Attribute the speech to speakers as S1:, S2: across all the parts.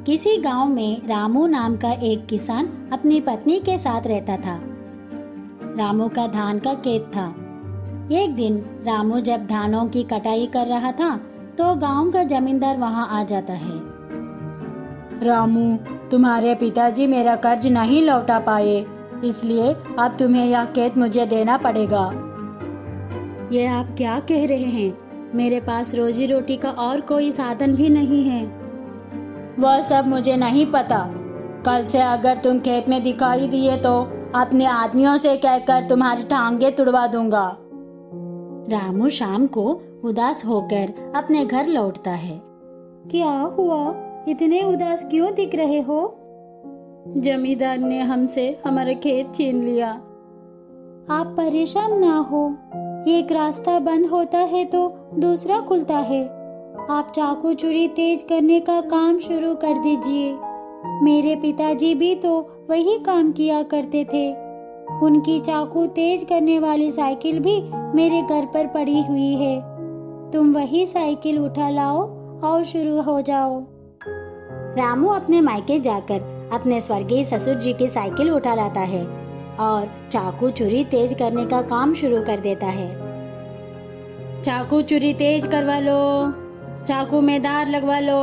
S1: किसी गांव में रामू नाम का एक किसान अपनी पत्नी के साथ रहता था। रामू का धान का खेत था। एक दिन रामू जब धानों की कटाई कर रहा था तो गांव का जमींदार वहां आ जाता है।
S2: रामू, तुम्हारे पिताजी मेरा कर्ज नहीं लौटा पाए, इसलिए अब तुम्हें यह खेत मुझे देना पड़ेगा।
S1: ये आप क्या कह रहे हैं? मेरे पास रोजी रोटी का और कोई साधन भी नहीं है।
S2: वह सब मुझे नहीं पता। कल से अगर तुम खेत में दिखाई दिए तो अपने आदमियों से कहकर तुम्हारी टांगे तुड़वा दूंगा।
S1: रामू शाम को उदास होकर अपने घर लौटता है। क्या हुआ? इतने उदास क्यों दिख रहे हो?
S2: जमींदार ने हमसे हमारा खेत छीन लिया।
S1: आप परेशान ना हो, एक रास्ता बंद होता है तो दूसरा खुलता है। आप चाकू चूड़ी तेज करने का काम शुरू कर दीजिए। मेरे पिताजी भी तो वही काम किया करते थे। उनकी चाकू तेज करने वाली साइकिल भी मेरे घर पर पड़ी हुई है। तुम वही साइकिल उठा लाओ और शुरू हो जाओ। रामू अपने मायके जाकर अपने स्वर्गीय ससुर जी की साइकिल उठा लाता है और चाकू चूड़ी तेज करने का काम शुरू कर देता है।
S2: चाकू चूड़ी तेज करवा लो, चाकू में धार लगवा लो।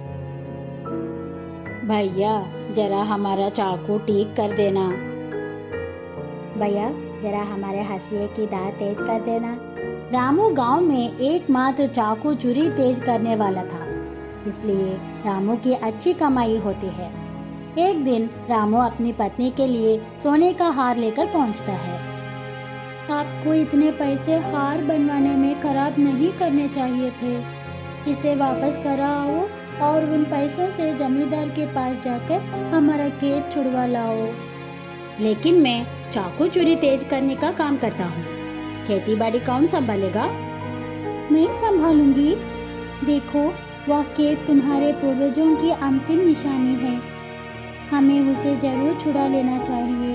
S2: भैया, जरा हमारा चाकू ठीक कर देना।
S1: भैया, जरा हमारे हंसिए की धार तेज कर देना। रामू गांव में एकमात्र चाकू चूड़ी तेज करने वाला था, इसलिए रामू की अच्छी कमाई होती है। एक दिन रामू अपनी पत्नी के लिए सोने का हार लेकर पहुंचता है। आपको इतने पैसे हार बनवाने में खराब नहीं करने चाहिए थे। इसे वापस कराओ और उन पैसों से जमींदार के पास जाकर हमारा खेत छुड़वा लाओ।
S2: लेकिन मैं चाकू चूड़ी तेज करने का काम करता हूँ, खेती बाड़ी कौन संभालेगा?
S1: मैं संभालूंगी। देखो, वह खेत तुम्हारे पूर्वजों की अंतिम निशानी है। हमें उसे जरूर छुड़ा लेना चाहिए।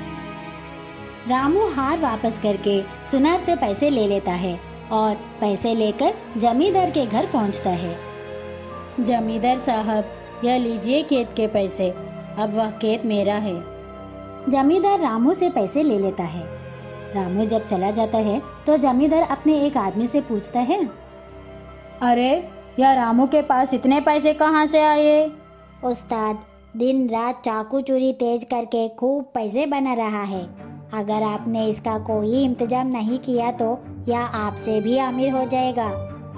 S1: रामू हार वापस करके सुनार से पैसे ले लेता है और पैसे लेकर जमींदार के घर पहुंचता है।
S2: जमींदार साहब, यह लीजिए खेत के पैसे, अब वह खेत मेरा है।
S1: जमींदार रामू से पैसे ले लेता है। रामू जब चला जाता है तो जमींदार अपने एक आदमी से पूछता है,
S2: अरे, यह रामू के पास इतने पैसे कहाँ से आए?
S1: उस्ताद दिन रात चाकू चूड़ी तेज करके खूब पैसे बना रहा है। अगर आपने इसका कोई इंतजाम नहीं किया तो यह आपसे भी अमीर हो जाएगा।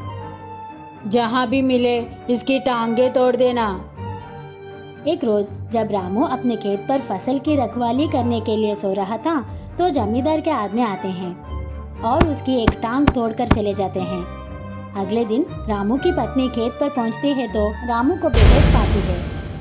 S2: जहाँ भी मिले इसकी टांगे तोड़ देना।
S1: एक रोज जब रामू अपने खेत पर फसल की रखवाली करने के लिए सो रहा था तो जमींदार के आदमी आते हैं और उसकी एक टांग तोड़कर चले जाते हैं। अगले दिन रामू की पत्नी खेत पर पहुंचती है तो रामू को बेहोश पाती है।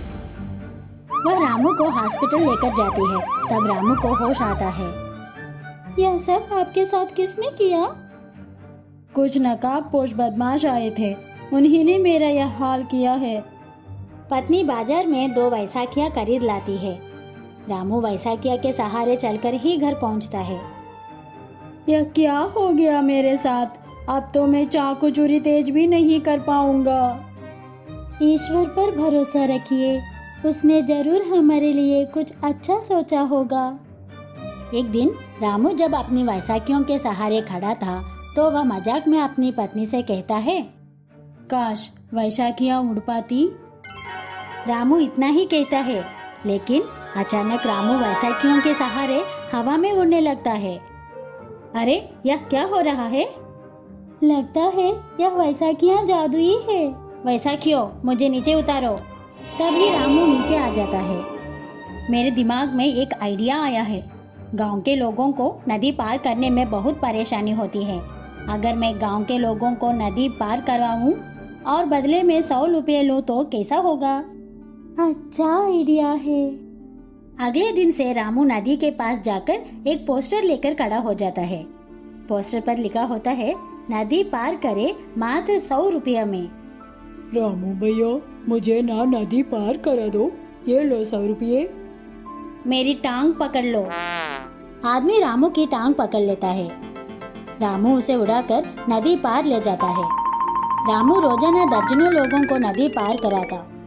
S1: वह रामू को हॉस्पिटल लेकर जाती है। तब रामू को होश आता है।
S2: यह सब आपके साथ किसने किया? कुछ नकाबपोश बदमाश आए थे, उन्हीं ने मेरा यह हाल किया है।
S1: पत्नी बाजार में 2 वैसाखियाँ खरीद लाती है। रामू वैसाखिया के सहारे चलकर ही घर पहुंचता है।
S2: यह क्या हो गया मेरे साथ? अब तो मैं चाकू चूड़ी तेज भी नहीं कर पाऊंगा।
S1: ईश्वर पर भरोसा रखिए, उसने जरूर हमारे लिए कुछ अच्छा सोचा होगा। एक दिन रामू जब अपनी वैसाखियों के सहारे खड़ा था तो वह मजाक में अपनी पत्नी से कहता है,
S2: काश वैसाखियाँ उड़ पाती।
S1: रामू इतना ही कहता है, लेकिन अचानक रामू वैसाखियों के सहारे हवा में उड़ने लगता है।
S2: अरे, यह क्या हो रहा है?
S1: लगता है यह वैसाखियाँ जादुई है।
S2: वैसाखियों, मुझे नीचे उतारो।
S1: तभी रामू नीचे आ जाता है।
S2: मेरे दिमाग में एक आइडिया आया है। गांव के लोगों को नदी पार करने में बहुत परेशानी होती है। अगर मैं गांव के लोगों को नदी पार करवाऊं और बदले में 100 रुपये लूं तो कैसा होगा?
S1: अच्छा आइडिया है। अगले दिन से रामू नदी के पास जाकर एक पोस्टर लेकर खड़ा हो जाता है। पोस्टर पर लिखा होता है, नदी पार करे मात्र 100 रुपये में।
S2: रामू भैया, मुझे ना नदी पार करा दो, ये लो 100 रुपये।
S1: मेरी टांग पकड़ लो। आदमी रामू की टांग पकड़ लेता है। रामू उसे उड़ाकर नदी पार ले जाता है। रामू रोजाना दर्जनों लोगों को नदी पार कराता।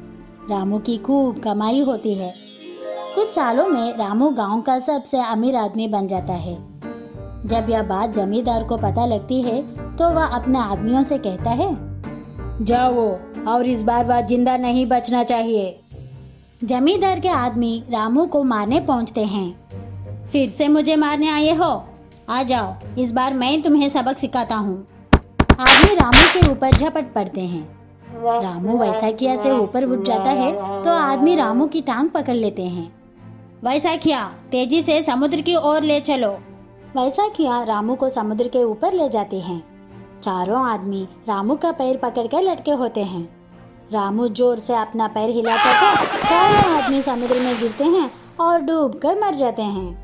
S2: रामू की खूब कमाई होती है। कुछ सालों में रामू गांव का सबसे अमीर आदमी बन जाता है। जब यह बात जमींदार को पता लगती है तो वह अपने आदमियों से कहता है, जाओ और इस बार वह जिंदा नहीं बचना चाहिए। जमींदार के आदमी रामू को मारने पहुंचते हैं। फिर से मुझे मारने आए हो? आ जाओ, इस बार मैं तुम्हें सबक सिखाता हूँ। आदमी रामू के ऊपर झपट पड़ते हैं। रामू वैसाखिया से ऊपर उठ जाता है तो आदमी रामू की टांग पकड़ लेते हैं। वैसाखिया, तेजी से समुद्र की ओर ले चलो। वैसाखिया रामू को समुद्र के ऊपर ले जाते हैं। चारों आदमी रामू का पैर पकड़कर लटके होते हैं। रामू जोर से अपना पैर हिलाकर चारों आदमी समुद्र में गिरते हैं और डूबकर मर जाते हैं।